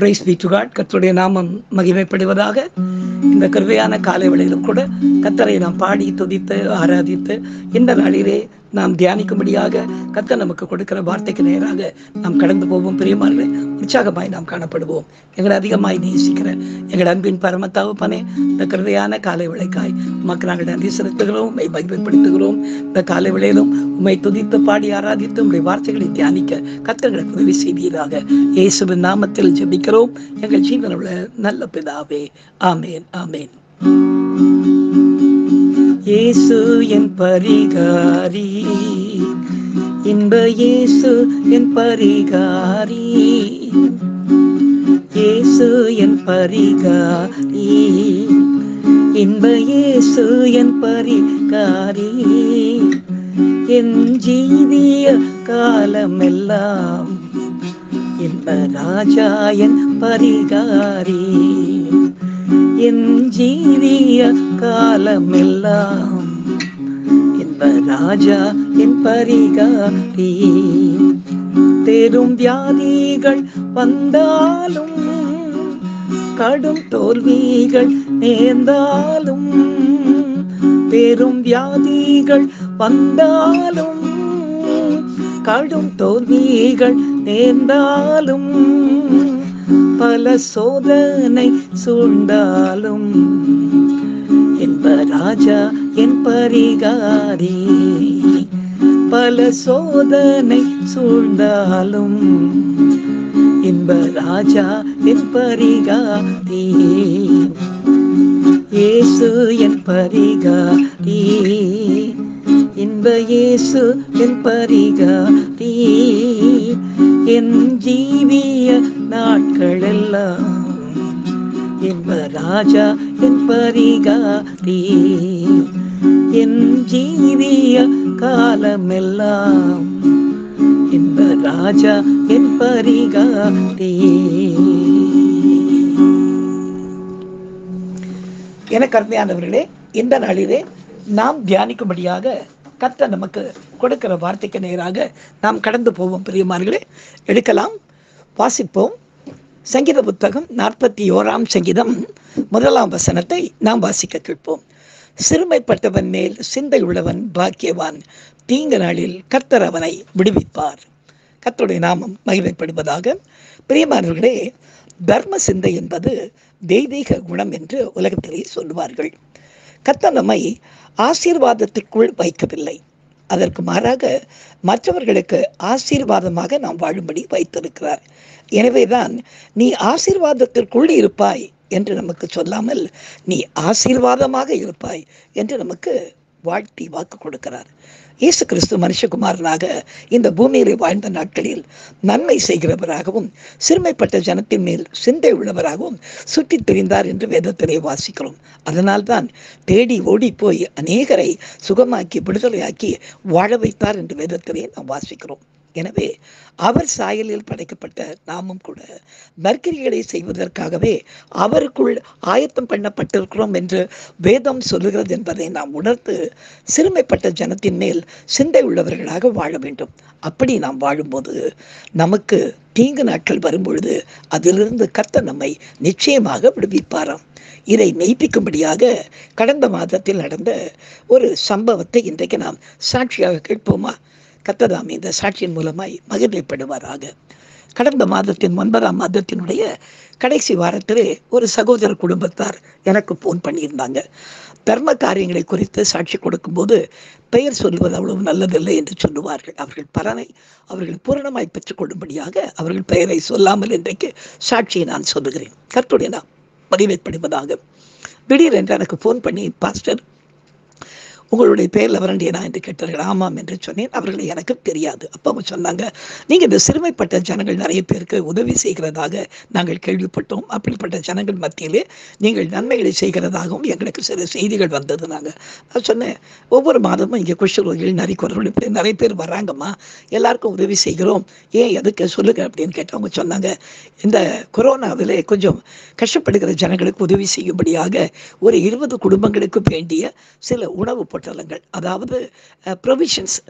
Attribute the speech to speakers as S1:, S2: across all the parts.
S1: Price B to God. கர்த்தருடைய நாமம் மகிமைப்படுவதாக. இந்த கிருபையான காலை வேளையிலும் கூட கர்த்தரை நாம் பாடி துதித்து ஆராதித்து இந்த நாளிலே நாம் தியானிக்கும்படியாக கர்த்தர் நமக்கு கொடுக்கிற வார்த்தைக்கு நேராக நாம் கடந்து போவோம். பிரியமானவர்களே, உற்சாகமாய் நாம் காணப்படுவோம். எங்களை அதிகமாய் நேசிக்கிற எங்கள் அன்பின் பரம தகப்பனே, இந்த கிருபையான காலை வேளைக்காய் உமக்கு நாங்கள் நன்றி செலுத்துகிறோம், உம்மை மகிமைப்படுத்துகிறோம். இந்த காலை வேளையிலும் உம்மை துதித்து பாடி ஆராதித்து உம்முடைய வார்த்தைகளை தியானிக்க கர்த்தர்களுக்கு உதவி செய்வீராக. இயேசுவின் நாமத்தில் ஜெபிக்கிறோம் எங்கள் ஜீவனுள்ள நல்ல பிதாவே. ஆமேன், ஆமேன். இயேசு என் பரிகாரி, இன்ப இயேசு என் பரிகாரி, இயேசு என் பரிகாரி, இன்ப இயேசு என் பரிகாரி, என் ஜீவிய காலமெல்லாம் இன்ப ராஜா என் பரிகாரி, என் ஜீவிய காலமெல்லாம் இன்ப ராஜா என் பரிகாரி. பெரும் வியாதிகள் வந்தாலும் கடும் தோல்விகள் நேர்ந்தாலும், பெரும் வியாதிகள் வந்தாலும் கடும் தோல்விகள் நேர்ந்தாலும், பல சோதனை சூழ்ந்தாலும் என்ப ராஜா என் பரிகாரி, பல சோதனை சூழ்ந்தாலும் என்ப ராஜா என் பரிகாரி. இயேசு என் பரிகாரி, இன்ப இயேசு என் பரிகாரி, என் ஜீவிய நாட்களெல்லாம் இன்ப ராஜா என் பரிகாரி, என் ஜீவிய காலமெல்லாம் இன்ப ராஜா என் பரிகாரி. எனக்கு அருமையானவர்களே, இந்த நாளிலே நாம் தியானிக்கும்படியாக கர்த்தர் நமக்கு கொடுக்கிற வார்த்தைக்கு நேராக நாம் கடந்து போவோம். பிரியமானவர்களே, எடுக்கலாம், வாசிப்போம். சங்கீத புத்தகம் 41ஆம் சங்கீதம் 1ஆம் வசனத்தை நாம் வாசிக்க கேட்போம். சிறுமைப்பட்டவன் மேல் சிந்தை உள்ளவன் பாக்கியவான், தீங்கு நாளில் கர்த்தர் அவனை விடுவிப்பார். கர்த்தருடைய நாமம் மகிமைப்படுவதாக. பிரியமானவர்களே, தர்ம சிந்தை என்பது தெய்வீக குணம் என்று உலகத்திலே சொல்லுவார்கள். கர்த்தர் நம்மை ஆசீர்வாதத்திற்குள் வைக்கவில்லை, அதற்கு மாறாக மற்றவர்களுக்கு ஆசீர்வாதமாக நாம் வாழும்படி வைத்திருக்கிறார். எனவேதான் நீ ஆசீர்வாதத்திற்குள் இருப்பாய் என்று நமக்கு சொல்லாமல் நீ ஆசீர்வாதமாக இருப்பாய் என்று நமக்கு வாழ்த்தி வாக்கு கொடுக்கிறார். இயேசு கிறிஸ்து மனுஷகுமாரனாக இந்த பூமியிலே வாழ்ந்த நாட்களில் நன்மை செய்கிறவராகவும் சிறுமைப்பட்ட ஜனத்தின் மேல் சிந்தை உள்ளவராகவும் சுற்றித் திரிந்தார் என்று வேதத்திலே வாசிக்கிறோம். அதனால்தான் தேடி ஓடி போய் அநேகரை சுகமாக்கி விடுதலையாக்கி வாழ வைத்தார் என்று வேதத்திலே நாம் வாசிக்கிறோம். எனவே அவர் சாயலில் படைக்கப்பட்ட நாமும் கூட நற்கிரிகளை செய்வதற்காகவே அவருக்குள் ஆயத்தம் பண்ணப்பட்டிருக்கிறோம் என்று வேதம் சொல்லுகிறது என்பதை நாம் உணர்ந்து சிறுமைப்பட்ட ஜனத்தின் மேல் சிந்தை உள்ளவர்களாக வாழ வேண்டும். அப்படி நாம் வாழும்போது நமக்கு தீங்கு நாட்கள் வரும்பொழுது அதிலிருந்து கர்த்தர் நம்மை நிச்சயமாக விடுவிப்பாராம். இதை மெய்ப்பிக்கும்படியாக கடந்த மாதத்தில் நடந்த ஒரு சம்பவத்தை இன்றைக்கு நாம் சாட்சியாக கேட்போமா? கர்த்தர் இந்த சாட்சியின் மூலமாய் மகிமைப்படுவாராக. கடந்த மாதத்தின் 9ஆம் மாதத்தினுடைய கடைசி வாரத்திலே ஒரு சகோதர குடும்பத்தார் எனக்கு போன் பண்ணியிருந்தாங்க. தர்ம காரியங்களை குறித்து சாட்சி கொடுக்கும்போது பெயர் சொல்வது அவ்வளவு நல்லதில்லை என்று சொல்லுவார்கள். அவர்கள் பலனை அவர்கள் பூரணமாய் பெற்றுக்கொள்ளும்படியாக அவர்கள் பெயரை சொல்லாமல் இன்றைக்கு சாட்சியை நான் சொல்லுகிறேன். கர்த்தருடைய நாம் மகிமைப்படுவதாக. திடீரென்று எனக்கு போன் பண்ணி, பாஸ்டர், உங்களுடைய பெயர் லவரண்டியனா என்று கேட்டார்கள். ஆமாம் என்று சொன்னேன். அவர்களை எனக்கு தெரியாது. அப்போ அவங்க சொன்னாங்க, நீங்கள் இந்த சிறுமைப்பட்ட ஜனங்கள் நிறைய பேருக்கு உதவி செய்கிறதாக நாங்கள் கேள்விப்பட்டோம். அப்படிப்பட்ட ஜனங்கள் மத்தியிலே நீங்கள் நன்மைகளை செய்கிறதாகவும் எங்களுக்கு சில செய்திகள் வந்தது. நான் சொன்னேன், ஒவ்வொரு மாதமும் இங்கே குஷ்டரோகிகள் நரிக்குறவர்கள் இப்படி நிறைய பேர் வராங்கம்மா, எல்லாருக்கும் உதவி செய்கிறோம், ஏன் எதுக்கு சொல்லுங்க அப்படின்னு கேட்டவங்க சொன்னாங்க, இந்த கொரோனாவிலே கொஞ்சம் கஷ்டப்படுகிற ஜனங்களுக்கு உதவி செய்யும்படியாக ஒரு 20 குடும்பங்களுக்கு வேண்டிய சில உணவு பொட்டலங்கள், அதாவது ப்ரொவிஷன்ஸ்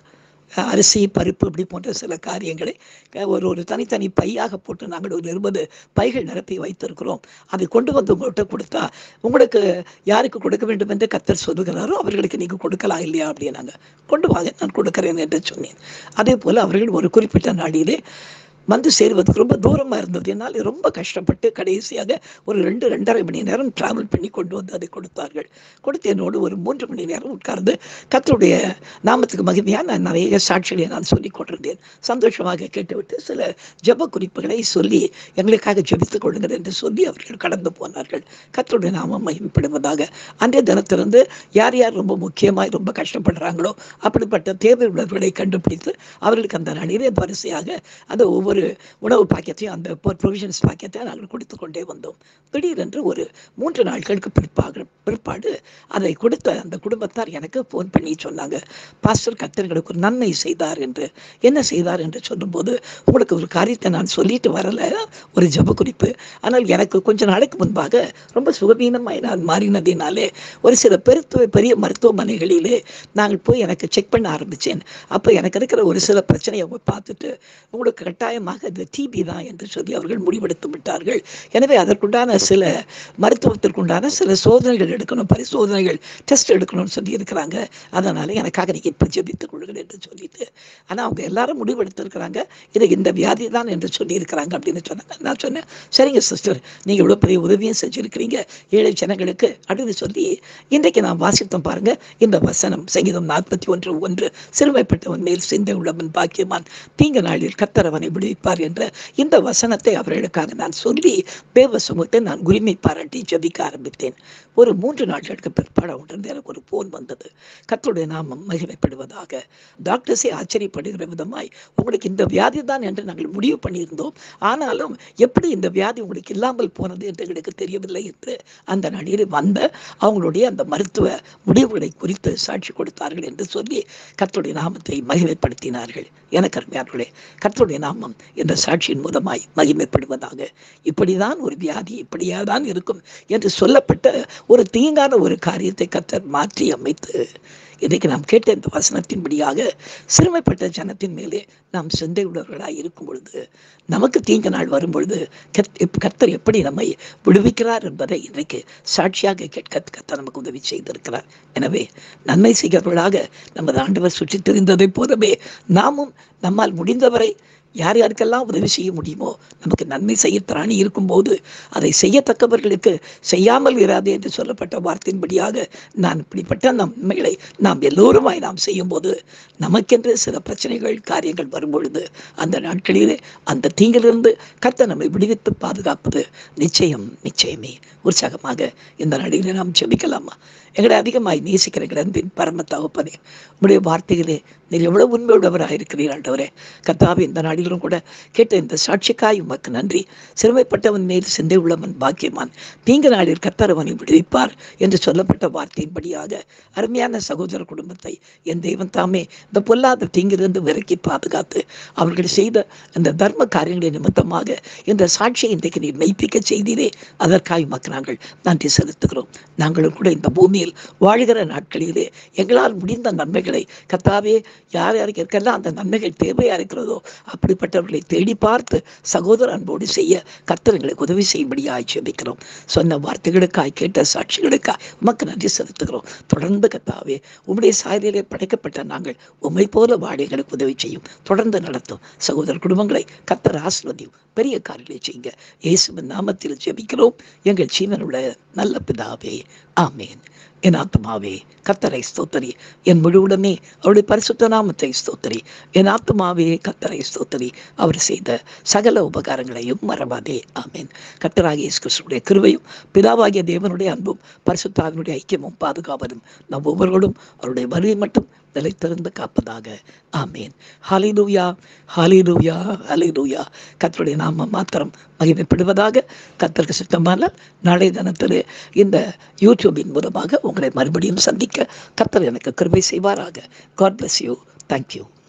S1: அரிசி பருப்பு இப்படி போன்ற சில காரியங்களை ஒரு தனித்தனி பையாக போட்டு நாங்கள் ஒரு 20 பைகள் நிரப்பி வைத்திருக்கிறோம். அதை கொண்டு வந்து உங்கள்கிட்ட கொடுத்தா உங்களுக்கு யாருக்கு கொடுக்க வேண்டும் என்று கர்த்தர் சொல்லுகிறாரோ அவர்களுக்கு நீங்கள் கொடுக்கலாம் இல்லையா அப்படின்னு நாங்கள் கொண்டு வாங்க, நான் கொடுக்கிறேன் என்று சொன்னேன். அதே போல் அவர்கள் ஒரு குறிப்பிட்ட நாளிலே வந்து சேருவதுக்கு ரொம்ப தூரமாக இருந்தது. என்னால் ரொம்ப கஷ்டப்பட்டு கடைசியாக ஒரு 2-2.5 மணி நேரம் ட்ராவல் பண்ணி கொண்டு வந்து அதை கொடுத்தார்கள். கொடுத்து என்னோடு ஒரு 3 மணி நேரம் உட்கார்ந்து கர்த்தருடைய நாமத்துக்கு மகிமையாக நான் நிறைய சாட்சிகளை நான் சொல்லிக் கொண்டிருந்தேன். சந்தோஷமாக கேட்டுவிட்டு சில ஜெப குறிப்புகளை சொல்லி எங்களுக்காக ஜெபித்துக் கொள்ளுங்கள் என்று சொல்லி அவர்கள் கடந்து போனார்கள். கர்த்தருடைய நாமம் மகிமைப்படுவதாக. அன்றைய தினத்திலிருந்து யார் யார் ரொம்ப முக்கியமாக ரொம்ப கஷ்டப்படுறாங்களோ அப்படிப்பட்ட தேவை உள்ளவர்களை கண்டுபிடித்து அவர்களுக்கு அந்த நாளிலே வரிசையாக அந்த ஒவ்வொரு உணவு பாக்கெட்டையும் அந்த ப்ரொவிஷன்ஸ் பாக்கெட்டை நாங்கள் கொடுத்து கொண்டே வந்தோம். திடீரென்று ஒரு 3 நாட்களுக்கு பிற்பாடு அதை கொடுத்த அந்த குடும்பத்தார் எனக்கு ஃபோன் பண்ணி சொன்னாங்க, பாஸ்டர் கர்த்தர் எங்களுக்கு ஒரு நன்மை செய்தார் என்று. என்ன செய்தார் என்று சொல்லும்போது, உங்களுக்கு ஒரு காரியத்தை நான் சொல்லிட்டு வரல, ஒரு ஜெப குறிப்பு. ஆனால் எனக்கு கொஞ்ச நாளைக்கு முன்பாக ரொம்ப சுகவீனமாய் நான் மாறினதினாலே ஒரு சில பெரிய மருத்துவமனைகளிலே நாங்கள் போய் எனக்கு செக் பண்ண ஆரம்பித்தேன். அப்போ எனக்கு இருக்கிற ஒரு சில பிரச்சனையை பார்த்துட்டு உங்களுக்கு கட்டாயமாக இது டிபி தான் என்று சொல்லி அவர்கள் முடிவெடுத்து விட்டார்கள். எனவே அதற்குண்டான சில மருத்துவத்திற்குண்டான சில சோதனைகள் எடுக்கணும், பரிசோதனைகள் டெஸ்ட் எடுக்கணும்னு சொல்லி இருக்கிறாங்க. அதனால் எனக்காக நீங்கள் இப்போ ஜெபித்துக் கொள்ளுங்கள் என்று சொல்லிட்டு, ஆனால் அவங்க எல்லாரும் முடிவெடுத்திருக்கிறாங்க இது இந்த வியாதி தான் என்று சொல்லியிருக்கிறாங்க அப்படின்னு சொன்னாங்க. நான் சொன்னேன், சரிங்க சிஸ்டர், நீங்கள் இவ்வளோ பெரிய உதவியும் செஞ்சுருக்கிறீங்க ஏழை ஜனங்களுக்கு அப்படின்னு சொல்லி இன்றைக்கு நான் வாசித்தோம் பாருங்க. இந்த வசனம் சங்கீதம் 41:1 சிறுமைப்பட்டவன் மேல் சிந்தை உள்ளவன் பாக்கியமான், தீங்கு நாளில் கர்த்தர் அவனை விடுவிப்பார் என்ற இந்த வசனத்தை அவர்களுக்காக நான் சொல்லி தேவ சமூகத்தை நான் உரிமை பாராட்டி ஜெபிக்க ஆரம்பித்தேன். ஒரு 3 நாட்களுக்கு பிற்பாடு அவங்கிட்ட எனக்கு ஒரு போன் வந்தது. கர்த்தருடைய நாமம் மகிமைப்படுவதாக. டாக்டர்ஸே ஆச்சரியப்படுகிற விதமாய், உங்களுக்கு இந்த வியாதி தான் என்று நாங்கள் முடிவு பண்ணியிருந்தோம், ஆனாலும் எப்படி இந்த வியாதி உங்களுக்கு இல்லாமல் போனது என்று எங்களுக்கு தெரியவில்லை என்று அந்த நாளில் வந்த அவங்களுடைய அந்த மருத்துவ முடிவுகளை குறித்து சாட்சி கொடுத்தார்கள் என்று சொல்லி கர்த்தருடைய நாமத்தை மகிமைப்படுத்தினார்கள். எனக்கு அருமையானவர்களே, கர்த்தருடைய நாமம் என்ற சாட்சியின் மூலமாய் மகிமைப்படுவதாக. இப்படிதான் ஒரு வியாதி இப்படியாதான் இருக்கும் என்று சொல்லப்பட்ட ஒரு தீங்கான ஒரு காரியத்தை கர்த்தர் மாற்றி அமைத்து இன்றைக்கு நாம் கேட்ட இந்த வசனத்தின்படியாக சிறுமைப்பட்ட ஜனத்தின் மேலே நாம் சிந்தை உள்ளவர்களாக இருக்கும் பொழுது, நமக்கு தீங்கு நாள் வரும் பொழுது கர்த்தர் எப்படி நம்மை விடுவிக்கிறார் என்பதை இன்றைக்கு சாட்சியாக கேட்க கர்த்தர் நமக்கு உதவி செய்திருக்கிறார். எனவே நன்மை செய்கிறவர்களாக நமது ஆண்டவர் சுற்றித் திரிந்ததை போலவே நாமும் நம்மால் முடிந்தவரை யார் யாருக்கெல்லாம் உதவி செய்ய முடியுமோ, நமக்கு நன்மை செய்ய திராணி இருக்கும்போது அதை செய்யத்தக்கவர்களுக்கு செய்யாமல் இராது என்று சொல்லப்பட்ட வார்த்தையின்படியாக நான் இப்படிப்பட்ட நன்மைகளை நாம் எல்லோருமாய் நாம் செய்யும்போது நமக்கென்று சில பிரச்சனைகள் காரியங்கள் வரும்பொழுது அந்த நாட்களிலே அந்த தீங்கிலிருந்து கர்த்தர் நம்மை விடுவித்து பாதுகாப்பது நிச்சயமே. உற்சாகமாக இந்த நாளிலே நாம் ஜெபிக்கலாமா? எங்களை அதிகமாய் நேசிக்கிற அன்பின் பரம தகப்பனே, உம்முடைய வார்த்தைகளே நீர் எவ்வளவு உண்மையுள்ளவராக இருக்கிறீர் ஆண்டவரே. கர்த்தாவே, இந்த நாளிலும் கூட கேட்ட இந்த சாட்சிக்காய் உமக்கு நன்றி. சிறுமைப்பட்டவன் மேல் சிந்தை உள்ளவன் பாக்கியமான், தீங்கு நாளில் கர்த்தர் அவனை விடுவிப்பார் என்று சொல்லப்பட்ட வார்த்தையின்படியாக அருமையான சகோதர குடும்பத்தை என் தெய்வம் தாமே இந்த பொல்லாத தீங்கிலிருந்து விலக்கி பாதுகாத்து அவர்கள் செய்த அந்த தர்ம காரியங்களின் நிமித்தமாக இந்த சாட்சியை இன்றைக்கு நீர் மெய்ப்பிக்க செய்தீரே, அதற்காக உமக்கு நாங்கள் நன்றி செலுத்துகிறோம். நாங்களும் கூட இந்த பூமியில் வாழ்கிற நாட்களிலே எங்களால் முடிந்த நன்மைகளை கர்த்தாவே யார் யாருக்கு இருக்கலாம் அந்த நன்மைகள் தேவையா இருக்கிறதோ அப்படிப்பட்டவர்களை தேடி பார்த்து சகோதர அன்போடு செய்ய கர்த்தர் எங்களுக்கு உதவி செய்யும்படியாய் ஜெபிக்கிறோம். சொன்ன வார்த்தைகளுக்காய் கேட்ட சாட்சிகளுக்காய் உமக்கு நன்றி செலுத்துகிறோம். தொடர்ந்து கர்த்தாவே உம்முடைய சாயலிலே படைக்கப்பட்ட நாங்கள் உம்மை போல வாழ எங்களுக்கு உதவி செய்யும், தொடர்ந்து நடத்தும் சகோதர குடும்பங்களை கர்த்தர் ஆசீர்வதியும், பெரிய காரியங்களை செய்யுங்க. இயேசுவின் நாமத்தில் ஜெபிக்கிறோம் எங்கள் ஜீவனுள்ள நல்ல பிதாவே, ஆமேன். என் ஆத்துமாவே கர்த்தரை ஸ்தோத்திரி, என் முழுவுடனே அவருடைய பரிசுத்த நாமத்தை ஸ்தோத்திரி. என் ஆத்துமாவே கர்த்தரை ஸ்தோத்திரி, அவர் செய்த சகல உபகாரங்களையும் மறவாதே. ஆமேன். கர்த்தராகிய இயேசு கிறிஸ்துவின் கிருபையும் பிதாவாகிய தேவனுடைய அன்பும் பரிசுத்தாவினுடைய ஐக்கியமும் பாதுகாவலும் நம் ஒவ்வொருவரும் அவருடைய வருகை மட்டும் நிலைத்திருந்து காப்பதாக. ஆமேன். ஹல்லேலூயா, ஹல்லேலூயா, ஹல்லேலூயா. கர்த்தருடைய நாமம் மாத்திரம் மகிமைப்படுவதாக. கர்த்தருக்கு சித்தமானால் நாளை தினத்தில் இந்த யூடியூபின் மூலமாக உங்களை மறுபடியும் சந்திக்க கர்த்தர் எனக்கு கிருபை செய்வாராக. God bless you. Thank you.